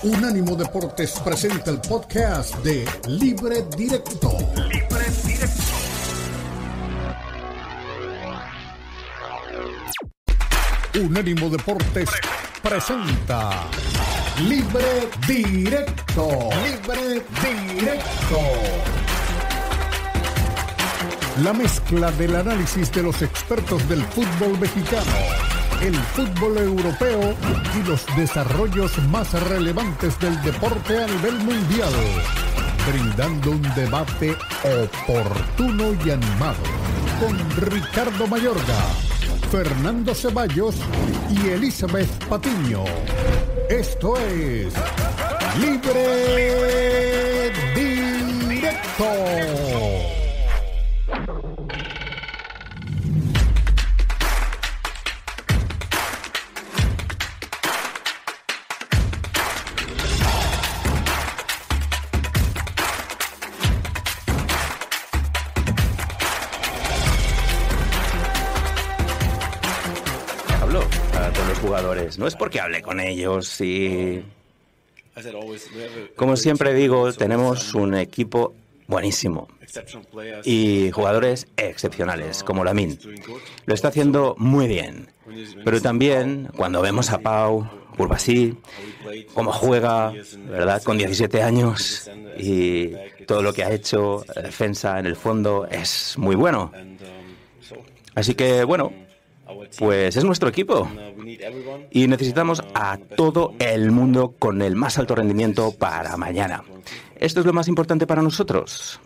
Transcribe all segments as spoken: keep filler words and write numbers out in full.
Unánimo Deportes presenta el podcast de Libre Directo. Libre Directo. Unánimo Deportes presenta Libre Directo. Libre Directo. La mezcla del análisis de los expertos del fútbol mexicano, el fútbol europeo y los desarrollos más relevantes del deporte a nivel mundial, brindando un debate oportuno y animado con Ricardo Mayorga, Fernando Ceballos y Elizabeth Patiño. Esto es Libre Directo. Jugadores. No es porque hable con ellos y... Como siempre digo, tenemos un equipo buenísimo y jugadores excepcionales, como Lamine. Lo está haciendo muy bien. Pero también, cuando vemos a Pau, Cubarsí, cómo juega, ¿verdad?, con diecisiete años, y todo lo que ha hecho, la defensa en el fondo, es muy bueno. Así que, bueno, pues es nuestro equipo y necesitamos a todo el mundo con el más alto rendimiento para mañana. Esto es lo más importante para nosotros.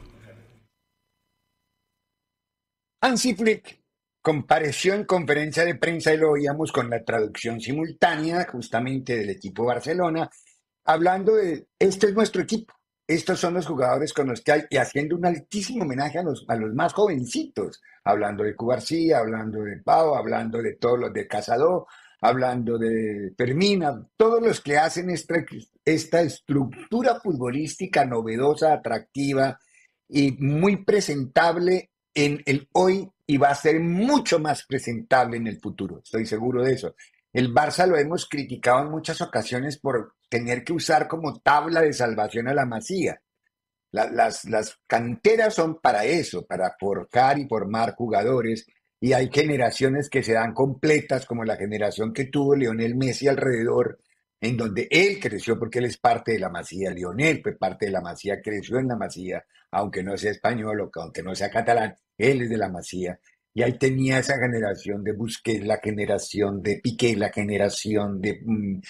Hansi Flick compareció en conferencia de prensa y lo oíamos con la traducción simultánea justamente del equipo Barcelona, hablando de este es nuestro equipo, estos son los jugadores con los que hay, y haciendo un altísimo homenaje a los, a los más jovencitos, hablando de Cubarsí, hablando de Pau, hablando de todos los de Casado, hablando de Fermina, todos los que hacen esta, esta estructura futbolística novedosa, atractiva y muy presentable en el hoy, y va a ser mucho más presentable en el futuro, estoy seguro de eso. El Barça lo hemos criticado en muchas ocasiones por tener que usar como tabla de salvación a la Masía. La, las, las canteras son para eso, para forjar y formar jugadores, y hay generaciones que se dan completas, como la generación que tuvo Lionel Messi alrededor, en donde él creció, porque él es parte de la Masía. Lionel fue parte de la Masía, creció en la Masía, aunque no sea español o aunque no sea catalán, él es de la Masía. Y ahí tenía esa generación de Busquets, la generación de Piqué, la generación de,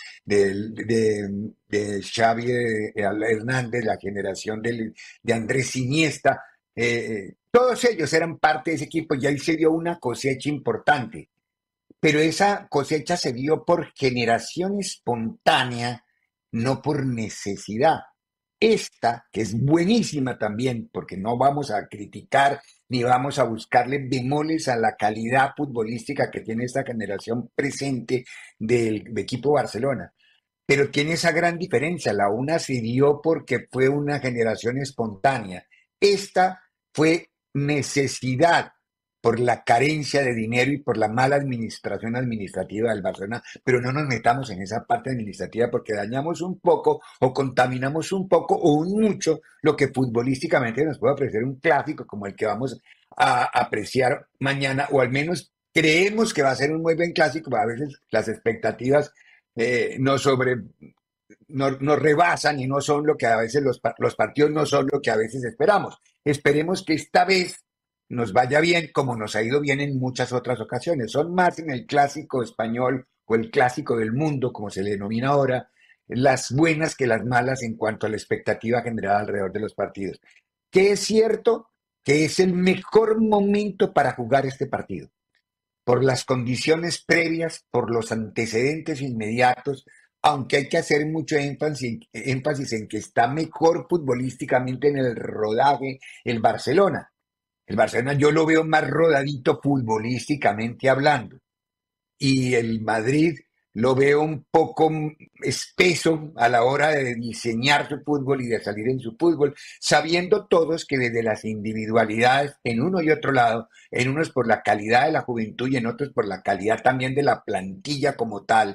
de, de, de Xavi Hernández, la generación de, de Andrés Iniesta. Eh, todos ellos eran parte de ese equipo y ahí se dio una cosecha importante. Pero esa cosecha se dio por generación espontánea, no por necesidad. Esta, que es buenísima también, porque no vamos a criticar ni vamos a buscarle bemoles a la calidad futbolística que tiene esta generación presente del, del equipo Barcelona. Pero tiene esa gran diferencia. La una se dio porque fue una generación espontánea. Esta fue necesidad por la carencia de dinero y por la mala administración administrativa del Barcelona, pero no nos metamos en esa parte administrativa porque dañamos un poco o contaminamos un poco o un mucho lo que futbolísticamente nos puede ofrecer un clásico como el que vamos a apreciar mañana, o al menos creemos que va a ser un muy buen clásico, pero a veces las expectativas eh, no sobre... No, nos rebasan y no son lo que a veces los, los partidos no son lo que a veces esperamos. Esperemos que esta vez nos vaya bien como nos ha ido bien en muchas otras ocasiones. Son más en el clásico español o el clásico del mundo, como se le denomina ahora, las buenas que las malas en cuanto a la expectativa generada alrededor de los partidos. Que es cierto que es el mejor momento para jugar este partido, por las condiciones previas, por los antecedentes inmediatos, aunque hay que hacer mucho énfasis, énfasis en que está mejor futbolísticamente en el rodaje el Barcelona. El Barcelona yo lo veo más rodadito futbolísticamente hablando. Y el Madrid lo veo un poco espeso a la hora de diseñar su fútbol y de salir en su fútbol, sabiendo todos que desde las individualidades, en uno y otro lado, en unos por la calidad de la juventud y en otros por la calidad también de la plantilla como tal,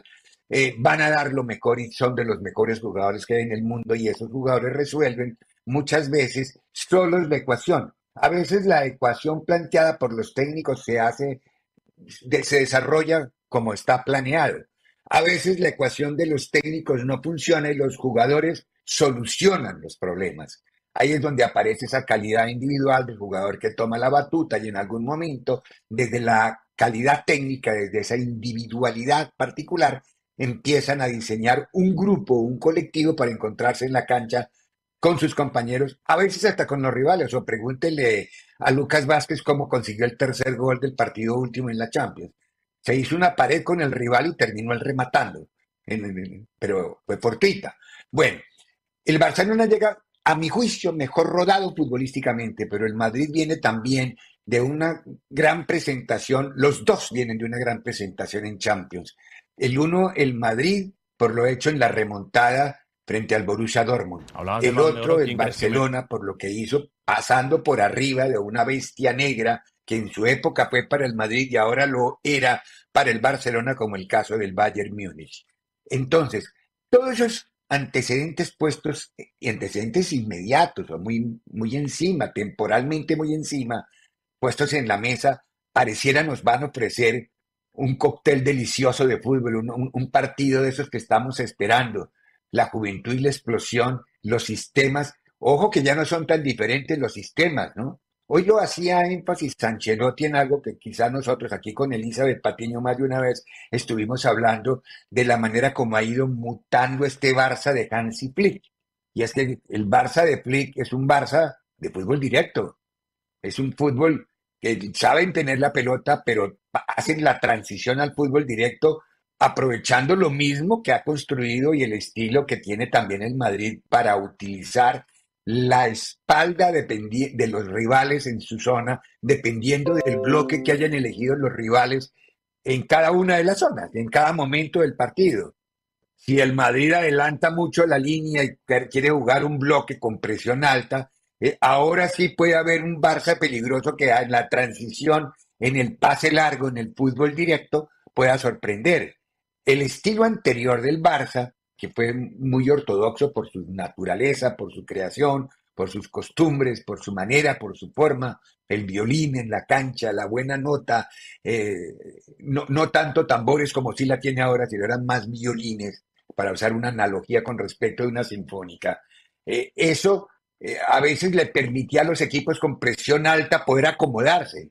eh, van a dar lo mejor y son de los mejores jugadores que hay en el mundo y esos jugadores resuelven muchas veces solos la ecuación. A veces la ecuación planteada por los técnicos se hace, de- se desarrolla como está planeado. A veces la ecuación de los técnicos no funciona y los jugadores solucionan los problemas. Ahí es donde aparece esa calidad individual del jugador que toma la batuta y en algún momento, desde la calidad técnica, desde esa individualidad particular, empiezan a diseñar un grupo, un colectivo para encontrarse en la cancha con sus compañeros, a veces hasta con los rivales. O pregúntele a Lucas Vázquez cómo consiguió el tercer gol del partido último en la Champions. Se hizo una pared con el rival y terminó él rematando, en- en- en- pero fue fortuita. Bueno, el Barcelona llega, a mi juicio, mejor rodado futbolísticamente, pero el Madrid viene también de una gran presentación, los dos vienen de una gran presentación en Champions. El uno, el Madrid, por lo hecho en la remontada frente al Borussia Dortmund. Hablabas del El Balón de Oro. otro, el ¿Quién crees que me- Barcelona, por lo que hizo, pasando por arriba de una bestia negra que en su época fue para el Madrid y ahora lo era para el Barcelona, como el caso del Bayern Múnich. Entonces, todos esos antecedentes puestos y antecedentes inmediatos o muy, muy encima, temporalmente muy encima, puestos en la mesa, pareciera nos van a ofrecer un cóctel delicioso de fútbol, un, un- un partido de esos que estamos esperando, la juventud y la explosión, los sistemas, ojo que ya no son tan diferentes los sistemas, ¿no? Hoy lo hacía énfasis Ancelotti en algo que quizás nosotros aquí con Elizabeth Patiño más de una vez estuvimos hablando de la manera como ha ido mutando este Barça de Hansi Flick. Y es que el Barça de Flick es un Barça de fútbol directo, es un fútbol que saben tener la pelota, pero hacen la transición al fútbol directo aprovechando lo mismo que ha construido y el estilo que tiene también el Madrid para utilizar la espalda dependi- de los rivales en su zona, dependiendo del bloque que hayan elegido los rivales en cada una de las zonas, en cada momento del partido. Si el Madrid adelanta mucho la línea y quer- quiere jugar un bloque con presión alta, eh, ahora sí puede haber un Barça peligroso que en la transición, en el pase largo, en el fútbol directo, pueda sorprender. El estilo anterior del Barça, que fue muy ortodoxo por su naturaleza, por su creación, por sus costumbres, por su manera, por su forma, el violín en la cancha, la buena nota, eh, no, no tanto tambores como sí la tiene ahora, sino eran más violines para usar una analogía con respecto de una sinfónica. Eh, eso eh, a veces le permitía a los equipos con presión alta poder acomodarse.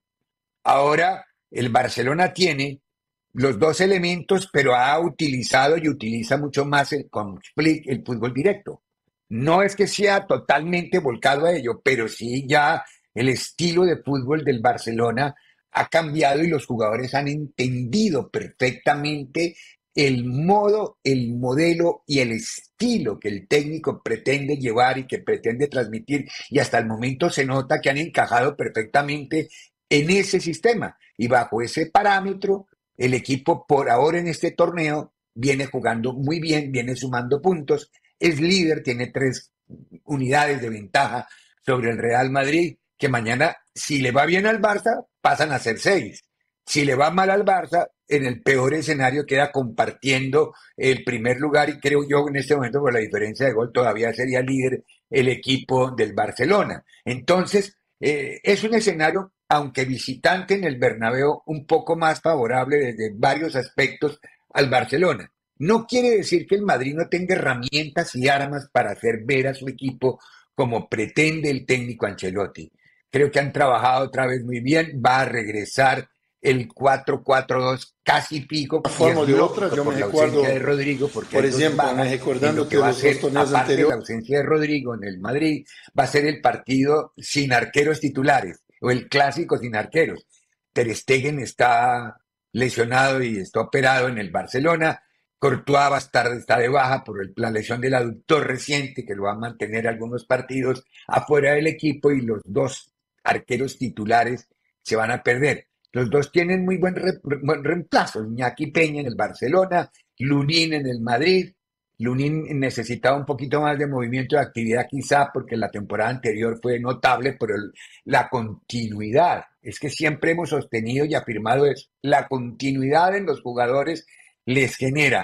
Ahora el Barcelona tiene los dos elementos, pero ha utilizado y utiliza mucho más el, con Flick, el fútbol directo. No es que sea totalmente volcado a ello, pero sí ya el estilo de fútbol del Barcelona ha cambiado y los jugadores han entendido perfectamente el modo, el modelo y el estilo que el técnico pretende llevar y que pretende transmitir. Y hasta el momento se nota que han encajado perfectamente en ese sistema. Y bajo ese parámetro, el equipo por ahora en este torneo viene jugando muy bien, viene sumando puntos, es líder, tiene tres unidades de ventaja sobre el Real Madrid, que mañana, si le va bien al Barça, pasan a ser seis. Si le va mal al Barça, en el peor escenario queda compartiendo el primer lugar y creo yo en este momento por la diferencia de gol todavía sería líder el equipo del Barcelona. Entonces, eh, es un escenario, aunque visitante en el Bernabéu, un poco más favorable desde varios aspectos al Barcelona. No quiere decir que el Madrid no tenga herramientas y armas para hacer ver a su equipo como pretende el técnico Ancelotti. Creo que han trabajado otra vez muy bien, va a regresar el cuatro cuatro dos casi fijo, Una y forma es o de outra, lógico eu por me la ausencia recuerdo, de Rodrigo, porque por hay dos exemplo, me bajas, y recordando lo que que va a los dos ser, torneos aparte de la anteriores, ausencia de Rodrigo en el Madrid, va a ser el partido sin arqueros titulares, o el clásico sin arqueros. Ter Stegen está lesionado y está operado en el Barcelona. Courtois va a estar, está de baja por el- la lesión del aductor reciente que lo va a mantener algunos partidos afuera del equipo y los dos arqueros titulares se van a perder. Los dos tienen muy buen, re- buen reemplazo. Iñaki Peña en el Barcelona, Lunin en el Madrid. Lunin necesitaba un poquito más de movimiento de actividad quizá porque la temporada anterior fue notable, pero el- la continuidad, es que siempre hemos sostenido y afirmado eso, la continuidad en los jugadores les genera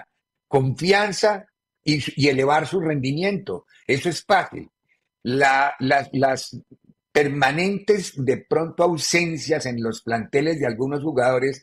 confianza y, y elevar su rendimiento. Eso es fácil. La, las, las permanentes de pronto ausencias en los planteles de algunos jugadores,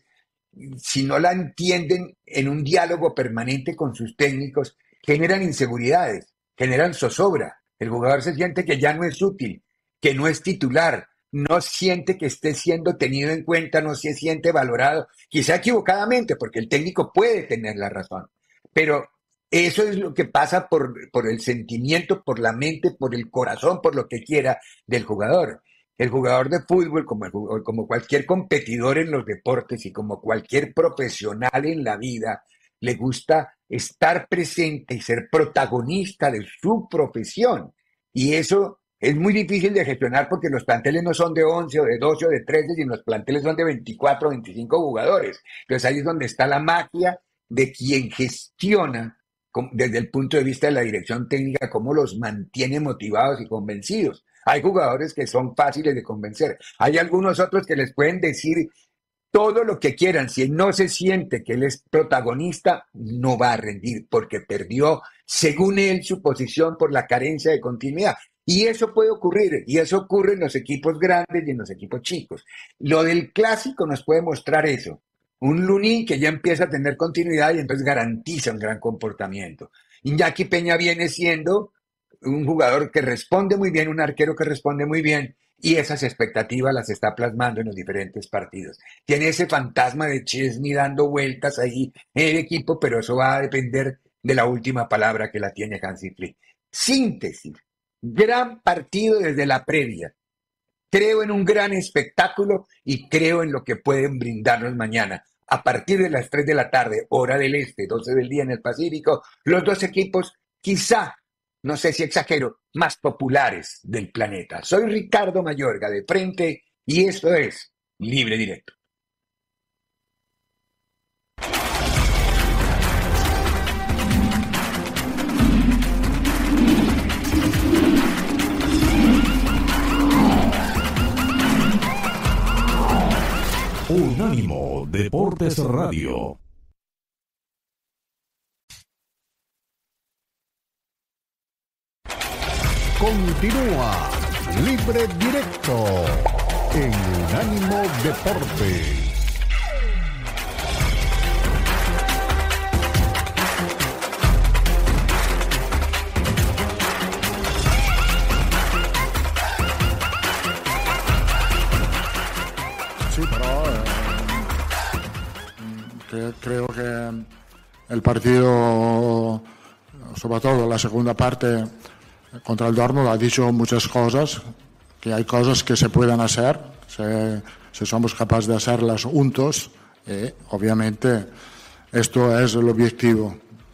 si no la entienden en un diálogo permanente con sus técnicos, generan inseguridades, generan zozobra. El jugador se siente que ya no es útil, que no es titular, no siente que esté siendo tenido en cuenta, no se siente valorado, quizá equivocadamente, porque el técnico puede tener la razón, pero eso es lo que pasa por, por el sentimiento, por la mente, por el corazón, por lo que quiera del jugador. El jugador de fútbol, como, el, como cualquier competidor en los deportes y como cualquier profesional en la vida, le gusta estar presente y ser protagonista de su profesión. Y eso es muy difícil de gestionar porque los planteles no son de once o de doce o de trece, sino los planteles son de veinticuatro o veinticinco jugadores. Entonces ahí es donde está la magia de quien gestiona desde el punto de vista de la dirección técnica, cómo los mantiene motivados y convencidos. Hay jugadores que son fáciles de convencer. Hay algunos otros que les pueden decir todo lo que quieran. Si él no se siente que él es protagonista, no va a rendir porque perdió, según él, su posición por la carencia de continuidad. Y eso puede ocurrir, y eso ocurre en los equipos grandes y en los equipos chicos. Lo del clásico nos puede mostrar eso. Un Lunin que ya empieza a tener continuidad y entonces garantiza un gran comportamiento. Iñaki Peña viene siendo un jugador que responde muy bien, un arquero que responde muy bien, y esas expectativas las está plasmando en los diferentes partidos. Tiene ese fantasma de Chesney dando vueltas ahí en el equipo, pero eso va a depender de la última palabra que la tiene Hansi Flick. Síntesis, gran partido desde la previa. Creo en un gran espectáculo y creo en lo que pueden brindarnos mañana. A partir de las tres de la tarde, hora del este, doce del día en el Pacífico, los dos equipos, quizá, no sé si exagero, más populares del planeta. Soy Ricardo Mayorga de Frente y esto es Libre Directo. Unánimo Deportes Radio. Continúa Libre Directo en Unánimo Deportes. Sí, pero eh, creo que el partido, sobre todo la segunda parte contra el Dortmund, ha dicho muchas cosas, que hay cosas que se pueden hacer, si, si somos capaces de hacerlas juntos, y obviamente esto es el objetivo.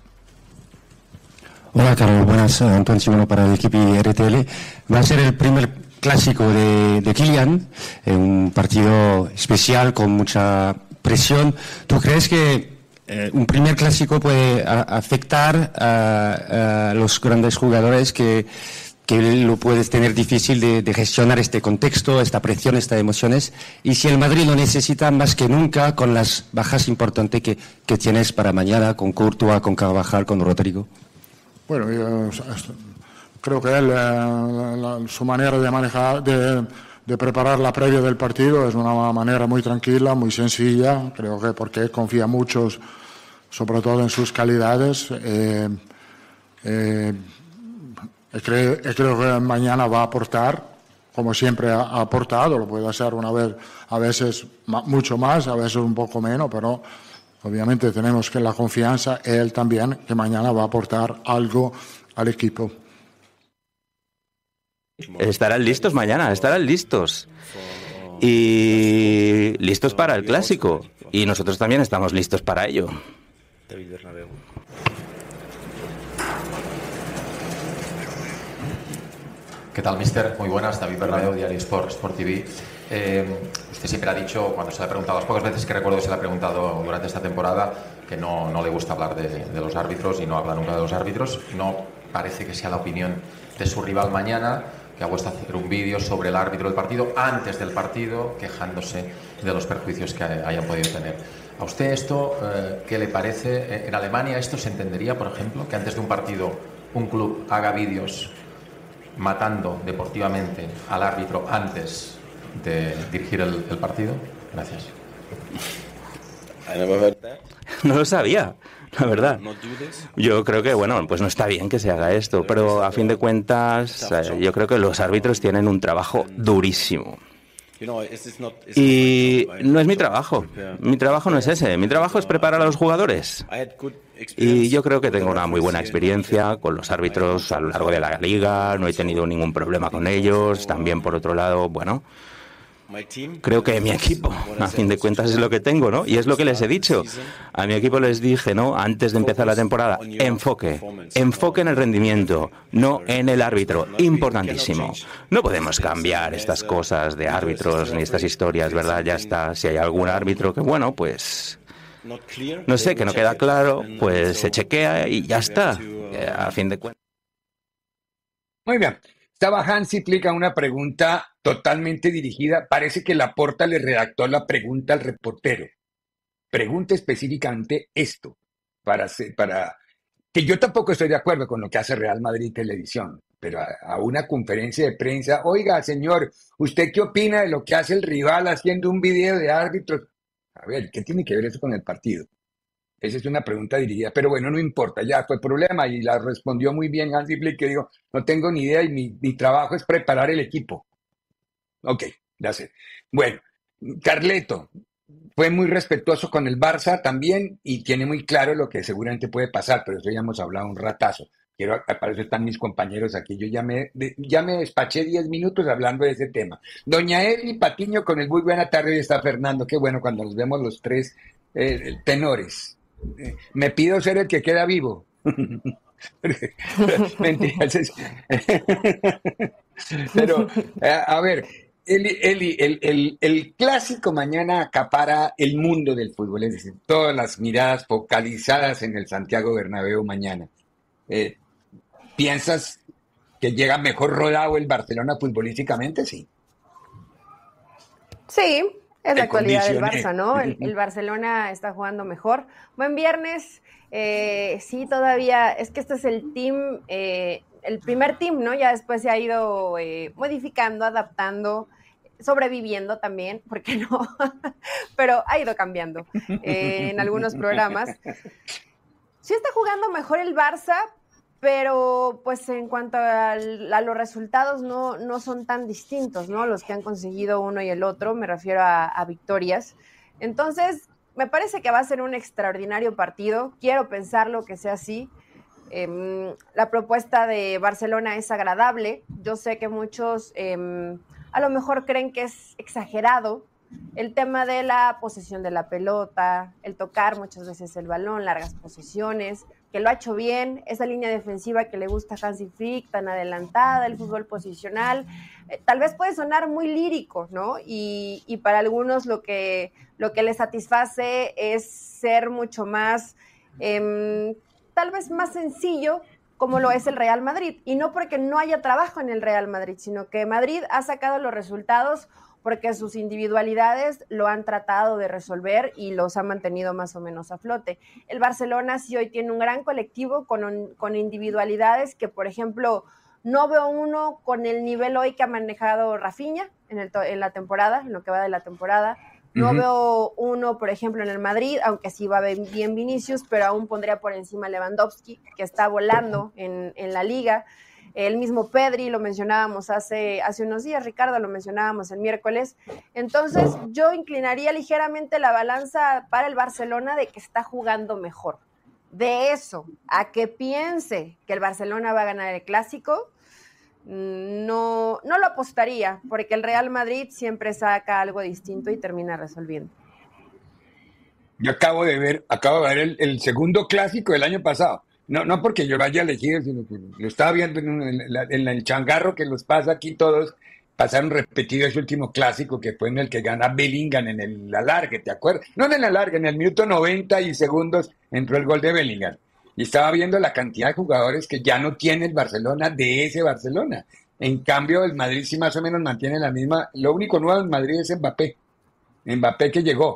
Hola Carlos, buenas, Antonio Simón para el equipo R T L. Va a ser el primer clásico de, de Kylian, un partido especial con mucha presión. ¿Tú crees que eh, un primer clásico puede a, afectar a, a los grandes jugadores que, que lo puedes tener difícil de, de gestionar este contexto, esta presión, estas emociones? Y si el Madrid lo necesita más que nunca con las bajas importantes que, que tienes para mañana, con Courtois, con Carvajal, con Rodrigo. Bueno, yo creo que él, la, la, su manera de manejar, de, de preparar la previa del partido es una manera muy tranquila, muy sencilla. Creo que porque confía mucho, sobre todo en sus calidades. Eh, eh, creo, creo que mañana va a aportar, como siempre ha, ha aportado. Lo puede hacer una vez, a veces mucho más, a veces un poco menos, pero obviamente tenemos que la confianza, él también, que mañana va a aportar algo al equipo. Estarán listos mañana, estarán listos. Y listos para el clásico. Y nosotros también estamos listos para ello. ¿Qué tal, mister? Muy buenas, David Bernabéu, Diario Sport, Sport T V. Eh, usted siempre ha dicho, cuando se le ha preguntado, las pocas veces que recuerdo que se le ha preguntado durante esta temporada, que no, no le gusta hablar de, de los árbitros y no habla nunca de los árbitros. No parece que sea la opinión de su rival mañana, que ha puesto a hacer un vídeo sobre el árbitro del partido antes del partido, quejándose de los perjuicios que hayan podido tener. ¿A usted esto eh, qué le parece? En Alemania esto se entendería, por ejemplo, que antes de un partido un club haga vídeos matando deportivamente al árbitro antes de dirigir el, el partido. Gracias. No lo sabía, la verdad. Yo creo que, bueno, pues no está bien que se haga esto, pero a fin de cuentas, eh, yo creo que los árbitros tienen un trabajo durísimo. Y no es mi trabajo. Mi trabajo no es ese. Mi trabajo es preparar a los jugadores. Y yo creo que tengo una muy buena experiencia con los árbitros a lo largo de la liga. No he tenido ningún problema con ellos. También, por otro lado, bueno, creo que mi equipo, a fin de cuentas, es lo que tengo, ¿no? Y es lo que les he dicho. A mi equipo les dije, ¿no? Antes de empezar la temporada, enfoque. Enfoque en el rendimiento, no en el árbitro. Importantísimo. No podemos cambiar estas cosas de árbitros ni estas historias, ¿verdad? Ya está. Si hay algún árbitro que, bueno, pues no sé, que no queda claro, pues se chequea y ya está. A fin de cuentas. Muy bien. Estaba Hansi Flick a una pregunta totalmente dirigida. Parece que Laporta le redactó la pregunta al reportero. Pregunta específicamente esto, para, para que yo tampoco estoy de acuerdo con lo que hace Real Madrid Televisión, pero a, a una conferencia de prensa, oiga, señor, ¿usted qué opina de lo que hace el rival haciendo un video de árbitros? A ver, ¿qué tiene que ver eso con el partido? Esa es una pregunta dirigida, pero bueno, no importa, ya fue problema y la respondió muy bien Hansi Flick, que dijo, no tengo ni idea y mi, mi trabajo es preparar el equipo. Ok, ya sé. Bueno, Carleto fue muy respetuoso con el Barça también y tiene muy claro lo que seguramente puede pasar, pero eso ya hemos hablado un ratazo. Quiero, para eso están mis compañeros aquí. Yo ya me, ya me despaché diez minutos hablando de ese tema. Doña Eli Patiño con el muy buena tarde y está Fernando. Qué bueno cuando nos vemos los tres eh, tenores. Eh, me pido ser el que queda vivo. Mentiras. Pero, a, a ver, Eli, Eli, el, el, el clásico mañana acapara el mundo del fútbol, es decir, todas las miradas focalizadas en el Santiago Bernabéu mañana. Eh, ¿Piensas que llega mejor rodado el Barcelona futbolísticamente? Sí. Sí, es la cualidad del Barça, ¿no? El, el Barcelona está jugando mejor. Buen viernes. Eh, sí, todavía, es que este es el team, eh, el primer team, ¿no? Ya después se ha ido eh, modificando, adaptando, sobreviviendo también, ¿por qué no? Pero ha ido cambiando eh, en algunos programas. Sí está jugando mejor el Barça, pero pues en cuanto a, a los resultados no, no son tan distintos, ¿no? Los que han conseguido uno y el otro, me refiero a, a victorias. Entonces, me parece que va a ser un extraordinario partido. Quiero pensarlo que sea así. Eh, la propuesta de Barcelona es agradable. Yo sé que muchos eh, a lo mejor creen que es exagerado el tema de la posesión de la pelota, el tocar muchas veces el balón, largas posesiones, que lo ha hecho bien, esa línea defensiva que le gusta a Hansi Flick, tan adelantada, el fútbol posicional, eh, tal vez puede sonar muy lírico, ¿no? Y, y para algunos lo que, lo que les satisface es ser mucho más, eh, tal vez más sencillo, como lo es el Real Madrid, y no porque no haya trabajo en el Real Madrid, sino que Madrid ha sacado los resultados porque sus individualidades lo han tratado de resolver y los ha mantenido más o menos a flote. El Barcelona sí hoy tiene un gran colectivo con, un, con individualidades que, por ejemplo, no veo uno con el nivel hoy que ha manejado Rafinha en, el, en la temporada, en lo que va de la temporada. No uh-huh. veo uno, por ejemplo, en el Madrid, aunque sí va bien Vinicius, pero aún pondría por encima a Lewandowski, que está volando en, en la liga. El mismo Pedri, lo mencionábamos hace, hace unos días, Ricardo, lo mencionábamos el miércoles. Entonces, yo inclinaría ligeramente la balanza para el Barcelona de que está jugando mejor. De eso, a que piense que el Barcelona va a ganar el Clásico, no, no lo apostaría, porque el Real Madrid siempre saca algo distinto y termina resolviendo. Yo acabo de ver, acabo de ver el, el segundo Clásico del año pasado. No, no porque yo vaya a elegir, sino que lo estaba viendo en, en, la, en el changarro que los pasa aquí todos. Pasaron repetido ese último clásico que fue en el que gana Bellingham en el alargue, ¿te acuerdas? No en el alargue, en el minuto noventa y segundos entró el gol de Bellingham. Y estaba viendo la cantidad de jugadores que ya no tiene el Barcelona de ese Barcelona. En cambio, el Madrid sí más o menos mantiene la misma. Lo único nuevo en Madrid es Mbappé. Mbappé que llegó.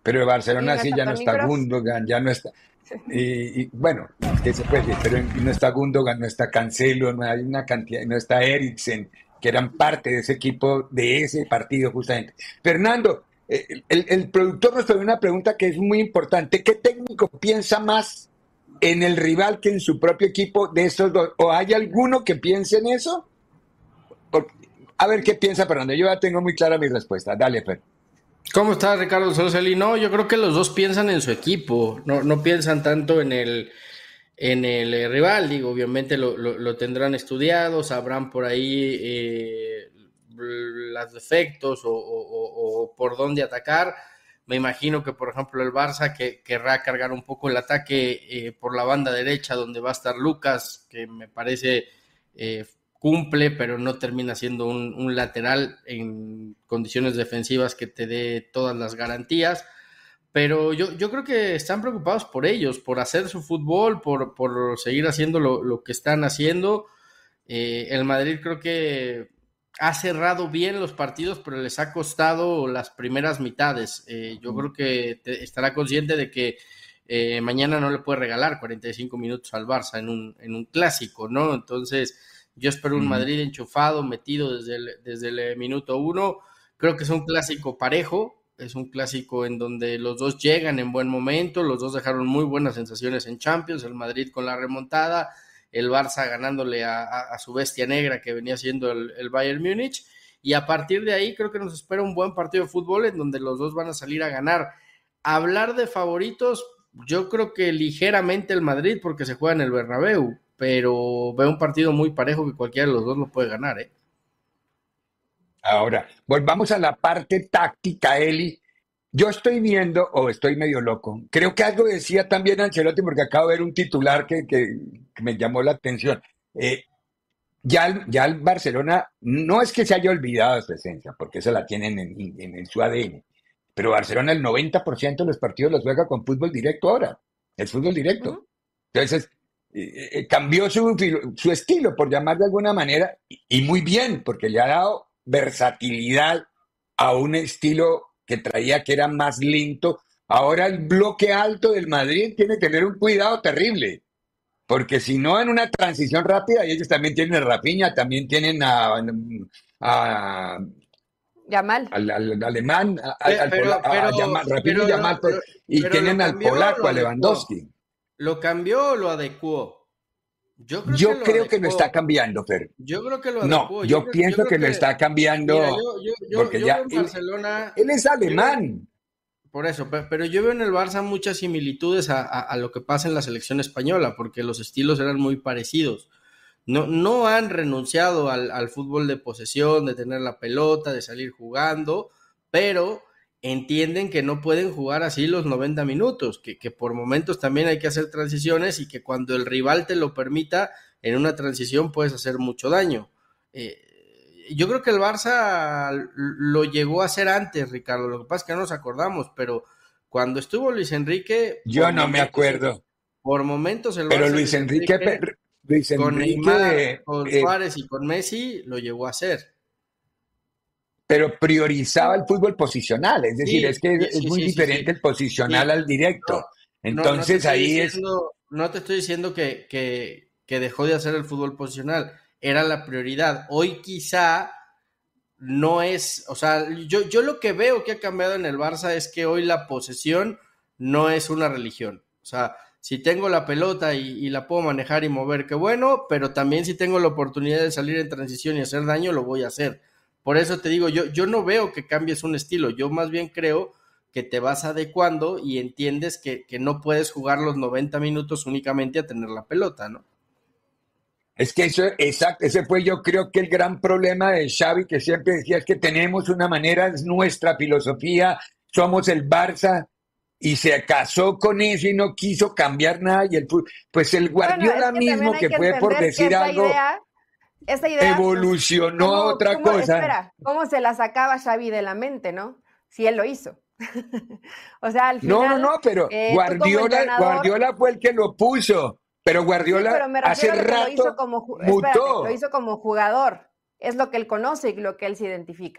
Pero el Barcelona sí, no ya no está Kroos. Gundogan, ya no está... Y, y bueno, que se puede decir, pero no está Gundogan, no está Cancelo, no hay una cantidad, no está Eriksen, que eran parte de ese equipo, de ese partido justamente. Fernando, el, el, el productor nos pone una pregunta que es muy importante. ¿Qué técnico piensa más en el rival que en su propio equipo de estos dos? ¿O hay alguno que piense en eso? Porque, a ver qué piensa Fernando. Yo ya tengo muy clara mi respuesta. Dale, Fer. ¿Cómo estás, Ricardo Solceli? No, yo creo que los dos piensan en su equipo, no, no piensan tanto en el, en el eh, rival. Digo, obviamente lo, lo, lo tendrán estudiado, sabrán por ahí eh, los defectos o, o, o por dónde atacar. Me imagino que, por ejemplo, el Barça que querrá cargar un poco el ataque eh, por la banda derecha, donde va a estar Lucas, que me parece eh, cumple, pero no termina siendo un, un lateral en condiciones defensivas que te dé todas las garantías. Pero yo, yo creo que están preocupados por ellos, por hacer su fútbol, por, por seguir haciendo lo, lo que están haciendo. Eh, el Madrid creo que ha cerrado bien los partidos, pero les ha costado las primeras mitades. Eh, yo creo que te, estará consciente de que eh, mañana no le puede regalar cuarenta y cinco minutos al Barça en un, en un clásico, ¿no? Entonces, yo espero un Madrid enchufado, metido desde el, desde el minuto uno. Creo que es un clásico parejo, es un clásico en donde los dos llegan en buen momento, los dos dejaron muy buenas sensaciones en Champions, el Madrid con la remontada, el Barça ganándole a, a, a su bestia negra que venía siendo el, el Bayern Múnich, y a partir de ahí creo que nos espera un buen partido de fútbol en donde los dos van a salir a ganar. Hablar de favoritos, yo creo que ligeramente el Madrid porque se juega en el Bernabéu, pero veo un partido muy parejo que cualquiera de los dos lo puede ganar, ¿eh? Ahora, volvamos a la parte táctica, Eli. Yo estoy viendo, o estoy medio loco, creo que algo decía también Ancelotti, porque acabo de ver un titular que, que, que me llamó la atención. Eh, ya, ya el Barcelona, no es que se haya olvidado de su esencia, porque eso la tienen en, en, en su A D N, pero Barcelona el noventa por ciento de los partidos los juega con fútbol directo ahora, el fútbol directo. Uh-huh. Entonces, eh, eh, cambió su, su estilo, por llamar de alguna manera, y, y muy bien, porque le ha dado versatilidad a un estilo que traía que era más lento. Ahora el bloque alto del Madrid tiene que tener un cuidado terrible, porque si no en una transición rápida, y ellos también tienen a Rafinha, también tienen a, a Yamal. Al, al, al alemán, a, pero, al pero, Pola, pero, a Yamal, Rafinha pero, y Yamal, pero, y pero tienen al cambió, polaco, a Lewandowski. ¿Lo cambió o lo adecuó? Yo creo, yo que, lo creo que lo está cambiando, Fer. Yo creo que lo No, adecuó. yo, yo creo, pienso yo que, que lo está cambiando. Mira, yo, yo, yo, porque yo ya en Barcelona, él, él es alemán. Yo, por eso, pero, pero yo veo en el Barça muchas similitudes a, a, a lo que pasa en la selección española, porque los estilos eran muy parecidos. No, no han renunciado al, al fútbol de posesión, de tener la pelota, de salir jugando, pero entienden que no pueden jugar así los noventa minutos, que, que por momentos también hay que hacer transiciones y que cuando el rival te lo permita, en una transición puedes hacer mucho daño. Eh, yo creo que el Barça lo llegó a hacer antes, Ricardo, lo que pasa es que no nos acordamos, pero cuando estuvo Luis Enrique... Yo no me acuerdo. Por momentos el Barça... Pero Luis Enrique... Enrique Luis Enrique, con Neymar, con eh, Suárez y con Messi lo llegó a hacer. Pero priorizaba el fútbol posicional, es decir, sí, es que es, sí, es muy sí, diferente sí, el posicional al directo. No, Entonces no, no ahí diciendo, es... No te estoy diciendo que, que, que dejó de hacer el fútbol posicional, era la prioridad. Hoy quizá no es, o sea, yo, yo lo que veo que ha cambiado en el Barça es que hoy la posesión no es una religión. O sea, si tengo la pelota y, y la puedo manejar y mover, qué bueno, pero también si tengo la oportunidad de salir en transición y hacer daño, lo voy a hacer. Por eso te digo, yo, yo no veo que cambies un estilo, yo más bien creo que te vas adecuando y entiendes que, que no puedes jugar los noventa minutos únicamente a tener la pelota, ¿no? Es que eso, exacto, ese fue yo creo que el gran problema de Xavi, que siempre decía, es que tenemos una manera, es nuestra filosofía, somos el Barça, y se casó con eso y no quiso cambiar nada, y el pues el Guardiola bueno, es que mismo que, que fue por decir algo idea, esa idea evolucionó pues, a otra ¿cómo, cosa. Espera, ¿cómo se la sacaba Xavi de la mente, no? Si él lo hizo. O sea, al final... No, no, no, pero eh, Guardiola, entrenador... Guardiola fue el que lo puso, pero Guardiola sí, pero hace rato lo hizo como, mutó. Espérate, lo hizo como jugador, es lo que él conoce y lo que él se identifica.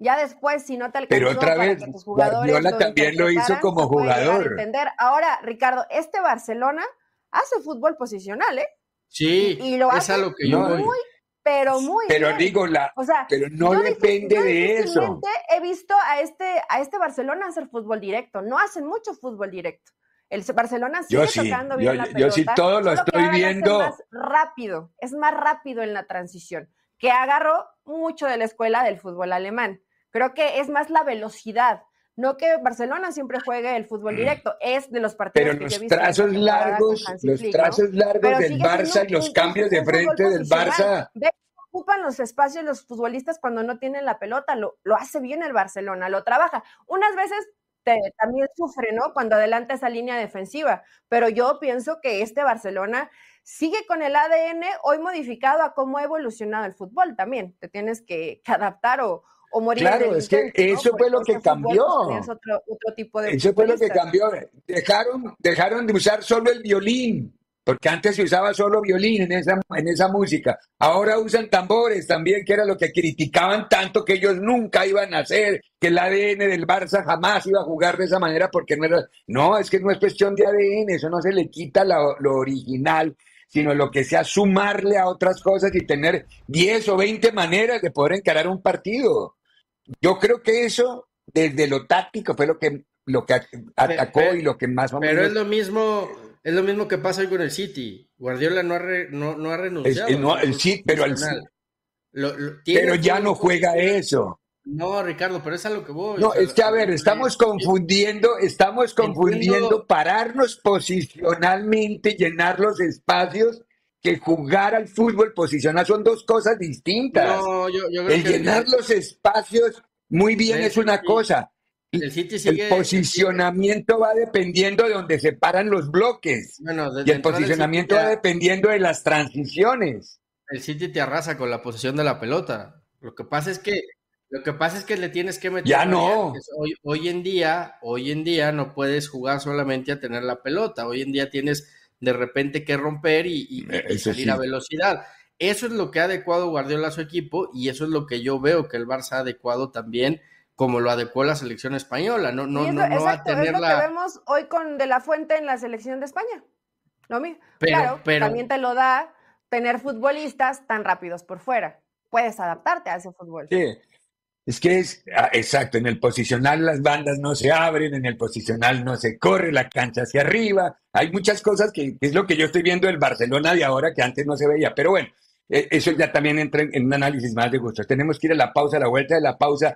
Ya después, si no te alcanzó Pero otra para vez, que tus jugadores Guardiola lo también lo hizo interpretaran, como se puede llegar a jugador. entender. Ahora, Ricardo, este Barcelona hace fútbol posicional, ¿eh? Sí, y, y lo es hace a lo que yo No, voy. muy, pero muy Pero bien. digo, la, O sea, pero no yo depende difícil- yo de eso. difícilmente he visto a este, a este Barcelona hacer fútbol directo. No hacen mucho fútbol directo. El Barcelona sigue Yo sí, tocando yo, bien la yo pelota. sí todo lo solo que estoy ahora lo hace viendo. más rápido, es más rápido en la transición, que agarró mucho de la escuela del fútbol alemán. Creo que es más la velocidad. No que Barcelona siempre juegue el fútbol directo, es de los partidos Pero que los yo he visto en esta trazos temporada largos, con Hansi los Flick, ¿no? trazos largos Pero del sigue siendo Barça un- y los un- cambios un de fútbol frente del posicional. Barça. Ve cómo ocupan los espacios los futbolistas cuando no tienen la pelota, lo, lo hace bien el Barcelona, lo trabaja. Unas veces te, también sufre, ¿no? Cuando adelanta esa línea defensiva, pero yo pienso que este Barcelona sigue con el A D N hoy modificado a cómo ha evolucionado el fútbol también. Te tienes que, que adaptar o, o morir Claro, en el es que intento, ¿no? eso fue Porque lo que este fútbol, cambió. pues, tenías otro, otro tipo de Eso fue lo que futbolistas. cambió. Dejaron, dejaron de usar solo el violín, porque antes se usaba solo violín en esa, en esa música. Ahora usan tambores también, que era lo que criticaban tanto que ellos nunca iban a hacer, que el A D N del Barça jamás iba a jugar de esa manera porque no era... No, es que no es cuestión de A D N, eso no se le quita lo, lo original, sino lo que sea sumarle a otras cosas y tener diez o veinte maneras de poder encarar un partido. Yo creo que eso, desde lo táctico, fue lo que, lo que atacó Pero- y lo que más o Pero menos... es lo mismo, es lo mismo que pasa hoy con el City. Guardiola no ha, re- no, no ha Es- renunciado. el- no, al el fútbol sí, pero el profesional. sí. Lo- lo- tiene Pero ya fútbol no juega profesional. eso. No, Ricardo, pero es a lo que voy. No, o sea, es que a lo ver, que estamos voy- confundiendo, estamos confundiendo Entiendo. pararnos posicionalmente, llenar los espacios, que jugar al fútbol posicional son dos cosas distintas. No, yo, yo creo El que llenar los espacios muy bien el es una City- cosa. el City El sigue. posicionamiento va dependiendo de donde se paran los bloques. Bueno, Y desde el entrada posicionamiento el va City, dependiendo de las transiciones. te, el City te arrasa con la posesión de la pelota. Lo que pasa es que lo que pasa es que le tienes que meter Ya no. variantes. Hoy, hoy en día, hoy en día no puedes jugar solamente a tener la pelota. Hoy en día tienes de repente que romper y, y- Eh, y eso salir sí. a velocidad. Eso es lo que ha adecuado Guardiola a su equipo y eso es lo que yo veo que el Barça ha adecuado también como lo adecuó la selección española. No, no, Y es no, lo- no a exacto, es tener lo que la... vemos hoy con De La Fuente en la selección de España. Lo mismo. Pero- claro, pero- también te lo da tener futbolistas tan rápidos por fuera. Puedes adaptarte a ese fútbol. Sí. Es que es, ah, exacto, en el posicional las bandas no se abren, en el posicional no se corre la cancha hacia arriba. Hay muchas cosas que, que es lo que yo estoy viendo del Barcelona de ahora que antes no se veía. Pero bueno, eh, eso ya también entra en, en un análisis más de gustos. Tenemos que ir a la pausa, a la vuelta de la pausa.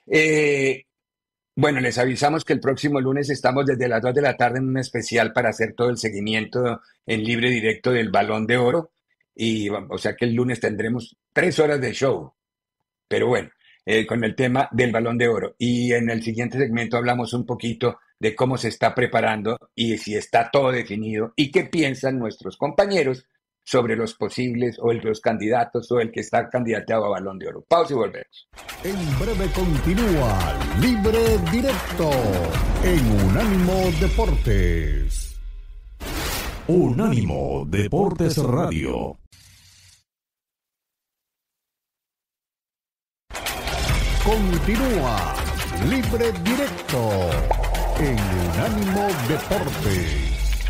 Eh, bueno, les avisamos que el próximo lunes estamos desde las dos de la tarde en un especial para hacer todo el seguimiento en libre directo del Balón de Oro. Y, o sea que el lunes tendremos tres horas de show. Pero bueno, eh, con el tema del Balón de Oro. Y en el siguiente segmento hablamos un poquito de cómo se está preparando y si está todo definido y qué piensan nuestros compañeros sobre los posibles o el- los candidatos o el que está candidateado a Balón de Oro. Pausa y volvemos. En breve continúa Libre Directo en Unánimo Deportes. Unánimo Deportes Radio. Continúa Libre Directo en Unánimo Deportes.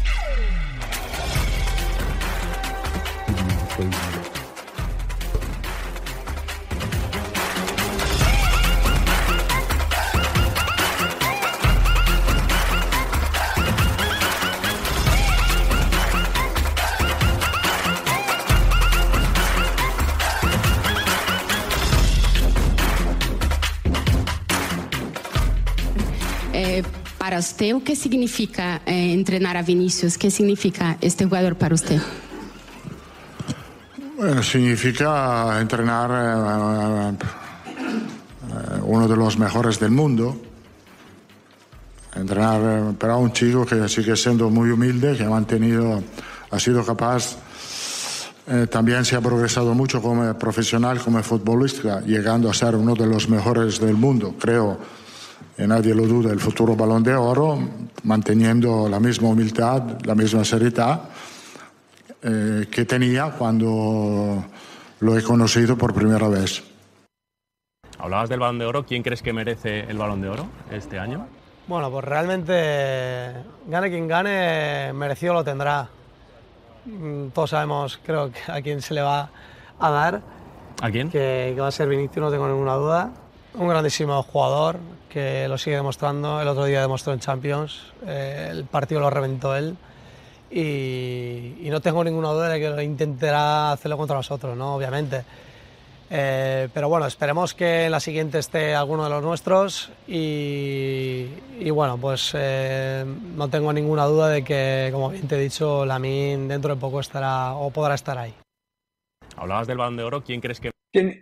Eh, para usted, ¿o qué significa eh, entrenar a Vinicius? ¿Qué significa este jugador para usted? Bueno, significa entrenar eh, eh, uno de los mejores del mundo. Entrenar eh, para un chico que sigue siendo muy humilde, que ha mantenido, ha sido capaz, eh, también se ha progresado mucho como profesional, como futbolista, llegando a ser uno de los mejores del mundo, creo, y nadie lo duda, el futuro Balón de Oro, manteniendo la misma humildad, la misma seriedad eh, que tenía cuando lo he conocido por primera vez. Hablabas del Balón de Oro. ¿Quién crees que merece el Balón de Oro este año? Bueno, pues realmente, gane quien gane, merecido lo tendrá. Todos sabemos, creo, que a quién se le va a dar. ¿A quién? Que, que va a ser Vinicius, no tengo ninguna duda. Un grandísimo jugador que lo sigue demostrando. El otro día demostró en Champions. Eh, el partido lo reventó él. Y, y no tengo ninguna duda de que lo intentará hacerlo contra nosotros, ¿no? Obviamente. Eh, pero bueno, esperemos que en la siguiente esté alguno de los nuestros y, y bueno, pues eh, no tengo ninguna duda de que, como bien te he dicho, Lamine dentro de poco estará o podrá estar ahí. Hablabas del Balón de Oro. ¿Quién crees que...? Tiene,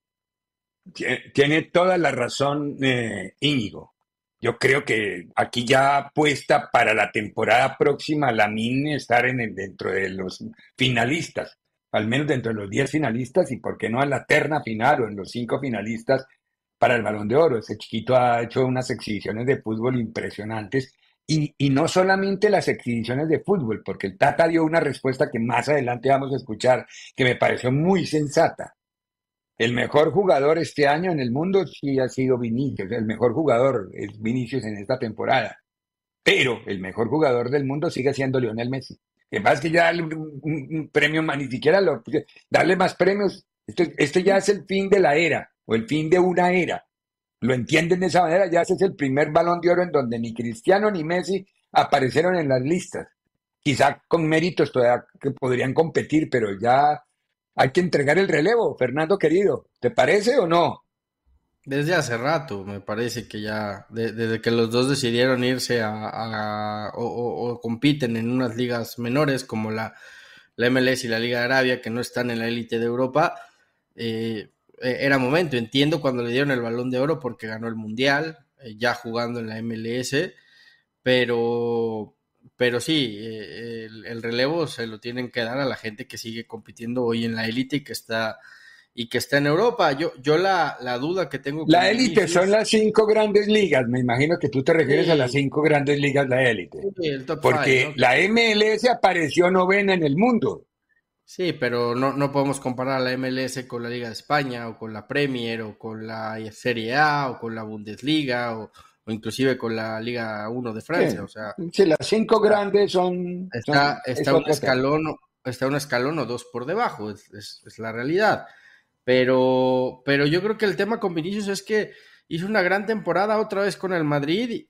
tiene toda la razón eh, Íñigo. Yo creo que aquí ya apuesta para la temporada próxima Lamine estar en el, dentro de los finalistas, al menos dentro de los diez finalistas y por qué no en la terna final o en los cinco finalistas para el Balón de Oro. Ese chiquito ha hecho unas exhibiciones de fútbol impresionantes y, y no solamente las exhibiciones de fútbol, porque el Tata dio una respuesta que más adelante vamos a escuchar que me pareció muy sensata. El mejor jugador este año en el mundo sí ha sido Vinicius, el mejor jugador es Vinicius en esta temporada, pero el mejor jugador del mundo sigue siendo Lionel Messi. Que más que ya darle un, un, un premio más, ni siquiera lo, darle más premios, esto, esto ya es el fin de la era, o el fin de una era. Lo entienden de esa manera, ya ese es el primer Balón de Oro en donde ni Cristiano ni Messi aparecieron en las listas. Quizá con méritos todavía que podrían competir, pero ya hay que entregar el relevo, Fernando querido. ¿Te parece o no? Desde hace rato, me parece que ya, de, desde que los dos decidieron irse a, a o, o, o compiten en unas ligas menores como la, la M L S y la Liga de Arabia, que no están en la élite de Europa, eh, era momento. Entiendo cuando le dieron el Balón de Oro porque ganó el Mundial, eh, ya jugando en la M L S, pero, pero sí, eh, el, el relevo se lo tienen que dar a la gente que sigue compitiendo hoy en la élite y que está... y que está en Europa. Yo, yo la, la duda que tengo... La élite son las cinco grandes ligas. Me imagino que tú te refieres sí. a las cinco grandes ligas, la élite. Sí, el top Porque five, ¿no? la M L S apareció novena en el mundo. Sí, pero no, no podemos comparar la M L S con la Liga de España, o con la Premier, o con la Serie A, o con la Bundesliga, o, o inclusive con la Liga uno de Francia. Sí. O sea, sí, las cinco grandes son... Está, son, está, un escalón, está un escalón o dos por debajo, es, es, es la realidad. Pero, pero yo creo que el tema con Vinicius es que hizo una gran temporada otra vez con el Madrid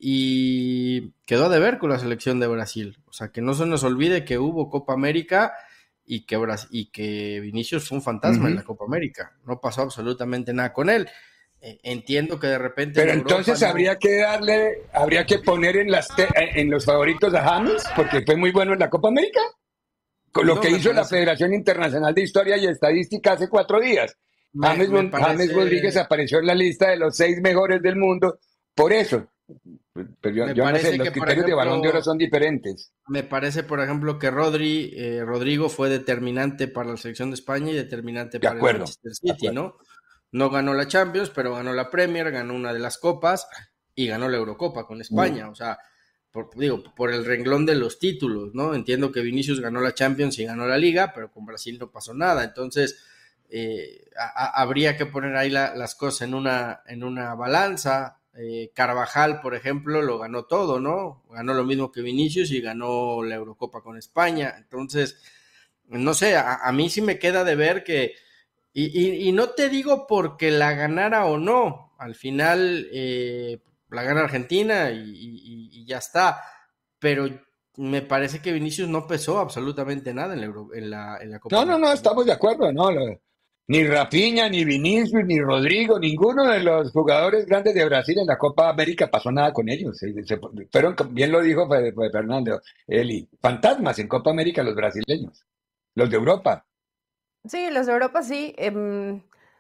y quedó a deber con la selección de Brasil. O sea, que no se nos olvide que hubo Copa América y que, Bras- y que Vinicius fue un fantasma uh-huh. en la Copa América. No pasó absolutamente nada con él. Eh, entiendo que de repente... Pero en entonces Europa, habría no... que darle, habría que poner en, las te- en los favoritos a James, porque fue muy bueno en la Copa América. Con lo no, que hizo parece... la Federación Internacional de Historia y Estadística hace cuatro días. Me, James, me parece... James Rodríguez apareció en la lista de los seis mejores del mundo por eso. Pero yo, yo no sé, los criterios ejemplo, de Balón de Oro son diferentes. Me parece, por ejemplo, que Rodri, eh, Rodrigo fue determinante para la selección de España y determinante de para acuerdo, el Manchester City, ¿no? No ganó la Champions, pero ganó la Premier, ganó una de las copas y ganó la Eurocopa con España. Mm. O sea, por, digo, por el renglón de los títulos, ¿no? Entiendo que Vinicius ganó la Champions y ganó la Liga, pero con Brasil no pasó nada. Entonces, eh, a, a, habría que poner ahí la, las cosas en una, en una balanza. Eh, Carvajal, por ejemplo, lo ganó todo, ¿no? Ganó lo mismo que Vinicius y ganó la Eurocopa con España. Entonces, no sé, a, a mí sí me queda de ver que, y, y, y no te digo porque la ganara o no, al final eh, la gana Argentina y, y, y ya está, pero me parece que Vinicius no pesó absolutamente nada en la, Euro, en la, en la Copa. No, no, no, estamos de acuerdo, no, lo... Ni Rafinha, ni Vinicius, ni Rodrigo, ninguno de los jugadores grandes de Brasil en la Copa América pasó nada con ellos. Se, se, fueron, bien lo dijo Fernando, Eli, fantasmas en Copa América los brasileños, los de Europa. Sí, los de Europa sí. Eh,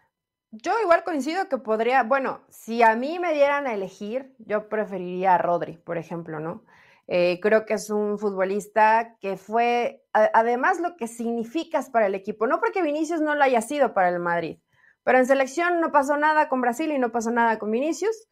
yo igual coincido que podría, bueno, si a mí me dieran a elegir, yo preferiría a Rodri, por ejemplo, ¿no? Eh, creo que es un futbolista que fue, a, además lo que significas para el equipo, no porque Vinicius no lo haya sido para el Madrid, pero en selección no pasó nada con Brasil y no pasó nada con Vinicius,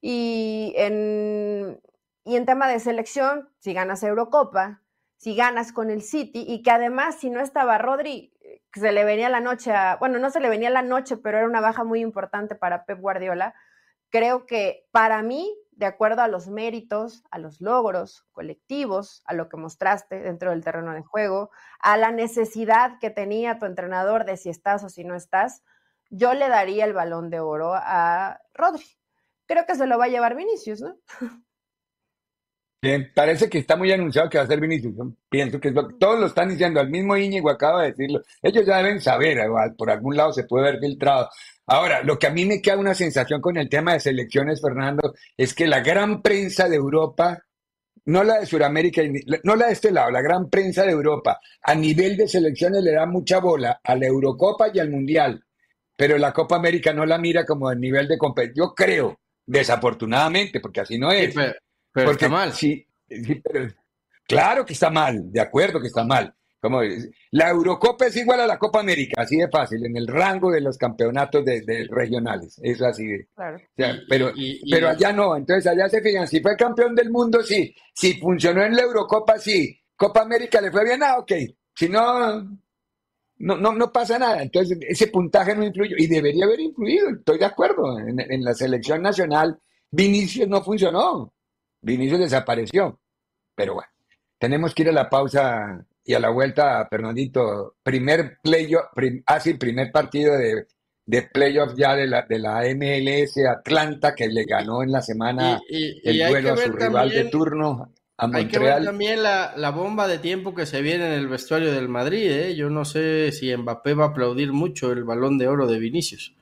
y en, y en tema de selección, si ganas Eurocopa, si ganas con el City, y que además si no estaba Rodri, que se le venía la noche, a, bueno, no se le venía la noche, pero era una baja muy importante para Pep Guardiola. Creo que para mí, de acuerdo a los méritos, a los logros colectivos, a lo que mostraste dentro del terreno de juego, a la necesidad que tenía tu entrenador de si estás o si no estás, yo le daría el Balón de Oro a Rodri. Creo que se lo va a llevar Vinicius, ¿no? Bien, parece que está muy anunciado que va a ser Vinicius. Yo pienso que es lo, todos lo están diciendo, al mismo Íñigo acaba de decirlo. Ellos ya deben saber, por algún lado se puede haber filtrado. Ahora, lo que a mí me queda una sensación con el tema de selecciones, Fernando, es que la gran prensa de Europa, no la de Sudamérica, no la de este lado, la gran prensa de Europa, a nivel de selecciones le da mucha bola a la Eurocopa y al Mundial, pero la Copa América no la mira como el nivel de competición. Yo creo, desafortunadamente, porque así no es. Sí, pero, pero porque, está mal. Sí, sí, pero, claro que está mal, de acuerdo que está mal. Como la Eurocopa es igual a la Copa América, así de fácil, en el rango de los campeonatos de, de regionales, es así de, claro. O sea, pero, y, y, pero y, allá no, entonces allá se fijan, si fue campeón del mundo, sí, si funcionó en la Eurocopa, sí, Copa América le fue bien, ah, ok, si no, no, no, no pasa nada, entonces ese puntaje no influyó, y debería haber influido, estoy de acuerdo, en, en la selección nacional, Vinicius no funcionó, Vinicius desapareció, pero bueno, tenemos que ir a la pausa. Y a la vuelta, Fernandito, primer playoff, prim, ah, sí, primer partido de, de playoff ya de la, de la M L S Atlanta, que le ganó en la semana y, y, el y duelo a su también, rival de turno, a Montreal. Hay que ver también la, la bomba de tiempo que se viene en el vestuario del Madrid, ¿eh? Yo no sé si Mbappé va a aplaudir mucho el Balón de Oro de Vinicius.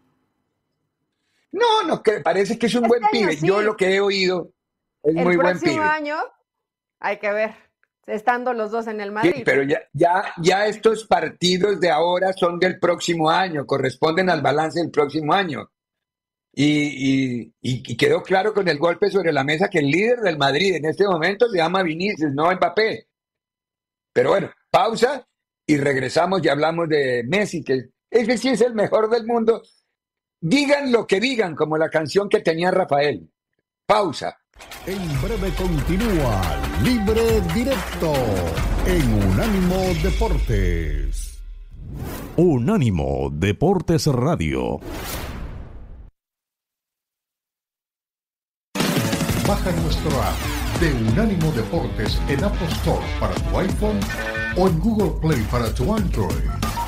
No, no, que parece que es un este buen año, pibe. sí. Yo lo que he oído es el muy buen pibe. El próximo año hay que ver. Estando los dos en el Madrid. Sí, pero ya, ya, ya estos partidos de ahora son del próximo año, corresponden al balance del próximo año. Y, y, y quedó claro con el golpe sobre la mesa que el líder del Madrid en este momento se llama Vinicius, no Mbappé. Pero bueno, pausa y regresamos y hablamos de Messi, que ese sí es el mejor del mundo. Digan lo que digan, como la canción que tenía Rafael. Pausa. En breve continúa Libre Directo en Unánimo Deportes. Unánimo Deportes Radio. Baja nuestro app de Unánimo Deportes en Apple Store para tu iPhone o en Google Play para tu Android.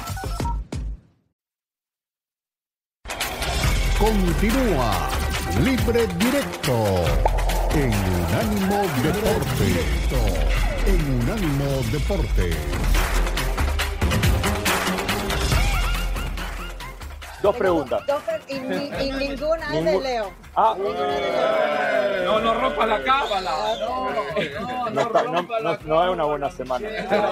Continúa Libre Directo en Unánimo Deportes. En Unánimo Deportes. Dos preguntas. Dos, y, ni, y ninguna es de Leo. Ah, no, no rompa la cábala. No, no, no, no, está, rompa no, la no, no es una buena semana.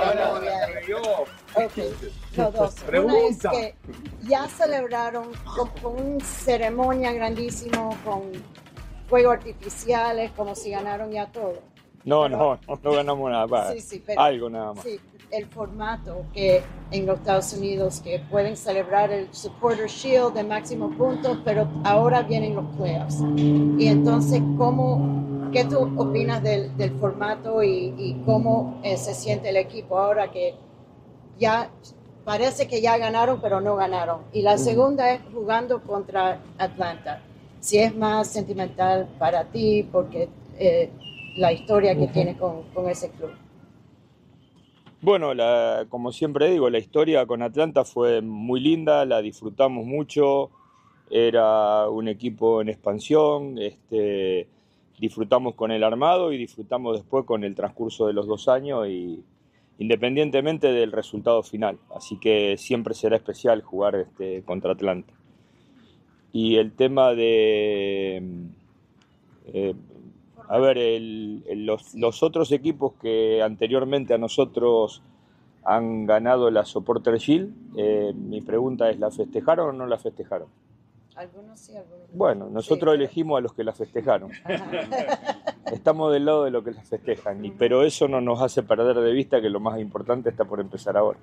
Okay. No, dos. Pregunta. Una es que ya celebraron con, con una ceremonia grandísima, con fuegos artificiales, como si ganaron ya todo. No, no, no, no ganamos nada. Va. Sí, sí, pero, algo nada más. Sí, el formato que en los Estados Unidos que pueden celebrar el Supporter Shield de máximo puntos, pero ahora vienen los playoffs. Y entonces, ¿cómo, ¿qué tú opinas del, del formato y, y cómo eh, se siente el equipo ahora que ya parece que ya ganaron, pero no ganaron? Y la segunda es jugando contra Atlanta. Si es más sentimental para ti, porque eh, la historia que uh-huh. tienes con, con ese club. Bueno, la, como siempre digo, la historia con Atlanta fue muy linda, la disfrutamos mucho, era un equipo en expansión, este, disfrutamos con el armado y disfrutamos después con el transcurso de los dos años, y independientemente del resultado final, así que siempre será especial jugar este, contra Atlanta. Y el tema de... Eh, a ver, el, el, los, los otros equipos que anteriormente a nosotros han ganado la Supporter Shield, eh, mi pregunta es, ¿la festejaron o no la festejaron? Algunos sí, algunos no. Bueno, nosotros sí, elegimos pero... a los que la festejaron. Estamos del lado de los que la festejan, y, pero eso no nos hace perder de vista que lo más importante está por empezar ahora.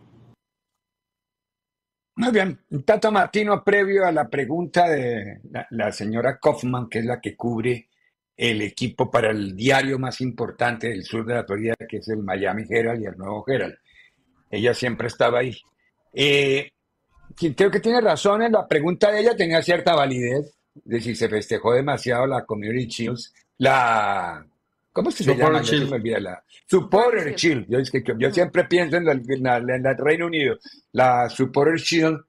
Muy bien, Tata Martino, previo a la pregunta de la, la señora Kaufman, que es la que cubre el equipo para el diario más importante del sur de la Florida, que es el Miami Herald y el Nuevo Herald. Ella siempre estaba ahí. Eh, creo que tiene razón en la pregunta de ella, tenía cierta validez, de si se festejó demasiado la Community Shields, la... ¿Cómo se, se llama? Ya se me olvida, la Supporter Shield. Yo, es que, yo siempre pienso en el en la, en la Reino Unido, la Supporter Shield,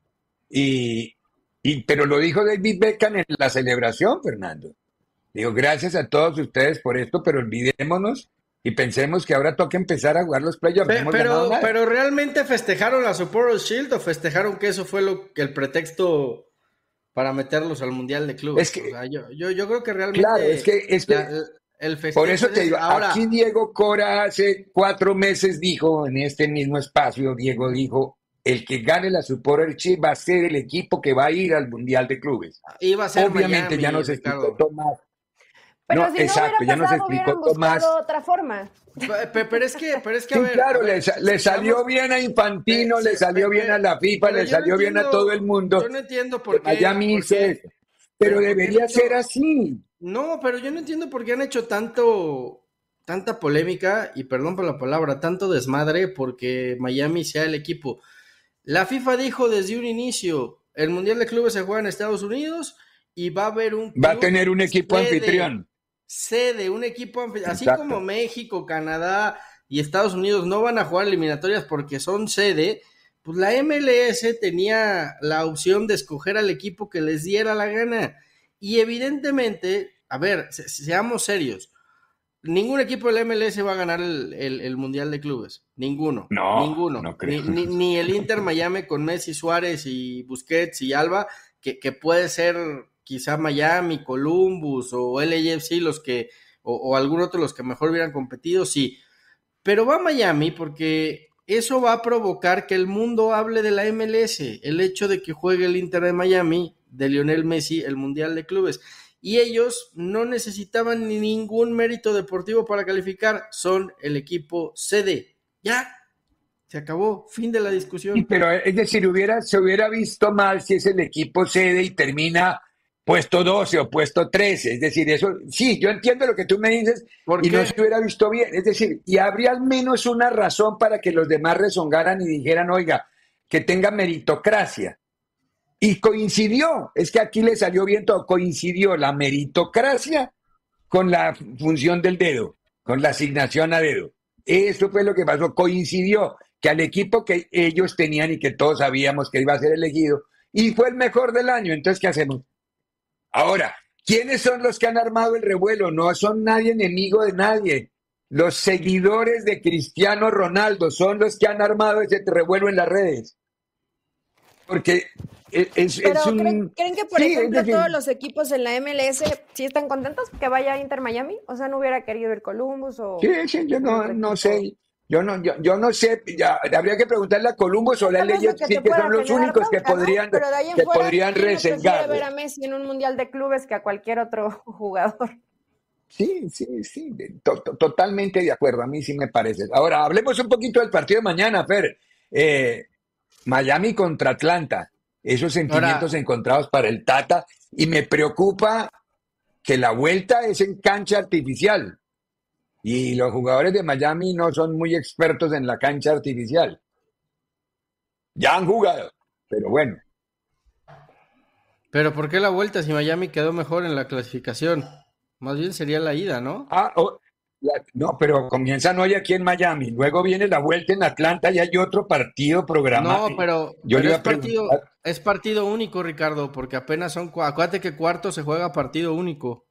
y, y, pero lo dijo David Beckham en la celebración, Fernando. Digo, gracias a todos ustedes por esto, pero olvidémonos y pensemos que ahora toca empezar a jugar los playoffs. Pero, no pero, pero ¿realmente festejaron la Supporter Shield o festejaron que eso fue lo que el pretexto para meterlos al Mundial de Clubes? Es que, o sea, yo, yo, yo creo que realmente... Claro, es que... Es que la, el festejo por eso te digo, ahora... aquí Diego Cora hace cuatro meses dijo, en este mismo espacio, Diego dijo, el que gane la Supporter Shield va a ser el equipo que va a ir al Mundial de Clubes. Iba a ser Obviamente Miami, ya nos Ricardo. explicó Tomás. Pero no, si exacto, no ya nos pasado, explicó Tomás. otra forma. Pero, pero es que, pero es que Sí, a ver, claro, a ver, le, si, le si salió vamos, bien a Infantino, eh, le sí, salió pero, bien a la FIFA, le salió no bien entiendo, a todo el mundo. Yo no entiendo por qué. Miami por hizo qué, eso. Pero, pero debería hecho, ser así. No, pero yo no entiendo por qué han hecho tanto, tanta polémica, y perdón por la palabra, tanto desmadre porque Miami sea el equipo. La FIFA dijo desde un inicio, el Mundial de Clubes se juega en Estados Unidos y va a haber un Va a tener un equipo sede, anfitrión. Sede, un equipo anfitrión. Así Exacto. como México, Canadá y Estados Unidos no van a jugar eliminatorias porque son sede, pues la M L S tenía la opción de escoger al equipo que les diera la gana. Y evidentemente, a ver, se, seamos serios, ningún equipo de la M L S va a ganar el, el, el Mundial de Clubes. Ninguno. No, ninguno. no creo. Ni, ni, ni el Inter Miami con Messi, Suárez y Busquets y Alba, que, que puede ser quizá Miami, Columbus o L A F C los que, o, o algún otro los que mejor hubieran competido, sí. Pero va a Miami porque eso va a provocar que el mundo hable de la M L S. El hecho de que juegue el Inter de Miami, de Lionel Messi, el Mundial de Clubes. Y ellos no necesitaban ni ningún mérito deportivo para calificar, son el equipo sede. Ya, se acabó, fin de la discusión. Sí, pero es decir, hubiera, se hubiera visto mal si es el equipo sede y termina puesto doce o puesto trece. Es decir, eso, sí, yo entiendo lo que tú me dices y qué? no se hubiera visto bien. Es decir, y habría al menos una razón para que los demás rezongaran y dijeran, oiga, que tenga meritocracia. Y coincidió, es que aquí le salió bien todo, coincidió la meritocracia con la función del dedo, con la asignación a dedo. Eso fue lo que pasó, coincidió que al equipo que ellos tenían y que todos sabíamos que iba a ser elegido, y fue el mejor del año. Entonces, ¿qué hacemos? Ahora, ¿quiénes son los que han armado el revuelo? No son nadie enemigo de nadie. Los seguidores de Cristiano Ronaldo son los que han armado ese revuelo en las redes. Porque es, Pero es un... ¿creen, ¿creen que, por sí, ejemplo, es decir, todos los equipos en la M L S sí están contentos que vaya Inter Miami? O sea, ¿no hubiera querido ir Columbus o...? Sí, sí, yo no, no sé. Yo no, yo, yo no sé, ya, habría que preguntarle a Columbus o a la L A F C, que, que son los únicos que podrían, ¿no? Pero de ahí en que fuera, podrían ¿quién prefiere resengar. ver a Messi en un Mundial de Clubes que a cualquier otro jugador? Sí, sí, sí, to, to, totalmente de acuerdo, a mí sí me parece. Ahora, hablemos un poquito del partido de mañana, Fer. Eh, Miami contra Atlanta, esos sentimientos Ahora, encontrados para el Tata, y me preocupa que la vuelta es en cancha artificial. Y los jugadores de Miami no son muy expertos en la cancha artificial. Ya han jugado, pero bueno. ¿Pero por qué la vuelta si Miami quedó mejor en la clasificación? Más bien sería la ida, ¿no? Ah, oh, la, no, pero comienzan hoy aquí en Miami. Luego viene la vuelta en Atlanta y hay otro partido programado. No, pero, Yo pero le iba es, a partido, preguntar. es partido único, Ricardo, porque apenas son... Acuérdate que cuarto se juega partido único.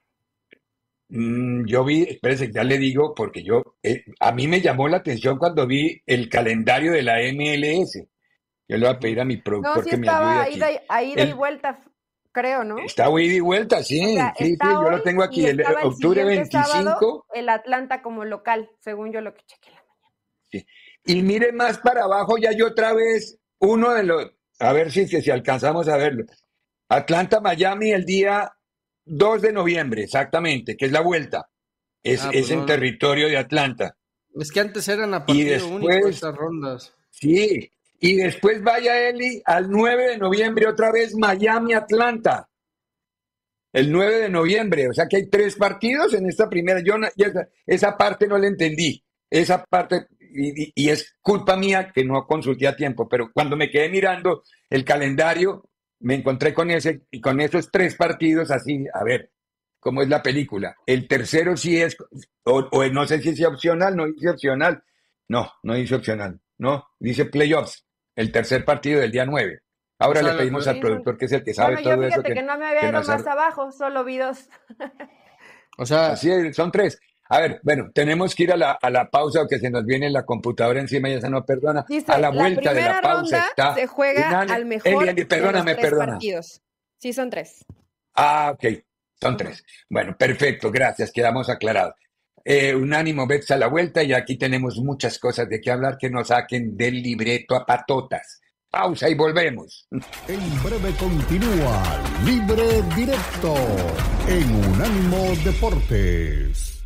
Mm, yo vi, espérese, ya le digo, porque yo, eh, a mí me llamó la atención cuando vi el calendario de la M L S. Yo le voy a pedir a mi productor No, sí que me ayude estaba aquí. ida, a ida El- y vuelta, creo, ¿no? Está ida y vuelta, sí, O sea, sí, sí, está yo lo hoy tengo y aquí, el estaba el octubre siguiente sábado veinticinco. el Atlanta como local, según yo lo que chequé. Sí. Y mire más para abajo, ya hay otra vez uno de los, a ver si, si, si alcanzamos a verlo. Atlanta, Miami, el día dos de noviembre, exactamente, que es la vuelta. Es, Ah, es pues en no. territorio de Atlanta. Es que antes eran a Y partido único después, estas rondas. sí, y después vaya Eli al nueve de noviembre, otra vez Miami, Atlanta. El nueve de noviembre, o sea que hay tres partidos en esta primera. Yo no- yo esa, esa parte no la entendí. Esa parte, y, y es culpa mía que no consulté a tiempo, pero cuando me quedé mirando el calendario, me encontré con ese y con esos tres partidos así, a ver, ¿cómo es la película? El tercero sí es, o, o no sé si es opcional, no dice opcional, no, no dice opcional, no, dice playoffs, el tercer partido del día nueve. Ahora o sea, le pedimos al productor, que es el que sabe bueno, todo yo eso. Que, que no me había ido más ar... abajo, solo vi dos. O sea, así es, son tres. A ver, bueno, tenemos que ir a la, a la pausa, que se nos viene la computadora encima y esa no perdona. Dice, a la vuelta la de la pausa está. Se juega final, al mejor Eli, Eli, perdóname, de los tres perdona. partidos. Sí, son tres. Ah, ok, son tres. Bueno, perfecto, gracias, quedamos aclarados. Eh, unánimo, Bets a la vuelta, y aquí tenemos muchas cosas de qué hablar que nos saquen del libreto a patotas. Pausa y volvemos. En breve continúa Libre Directo en Unánimo Deportes.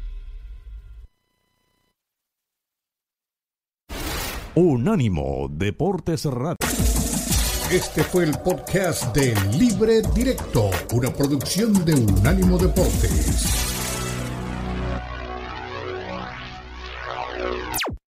Unánimo Deportes Radio. Este fue el podcast de Libre Directo, una producción de Unánimo Deportes.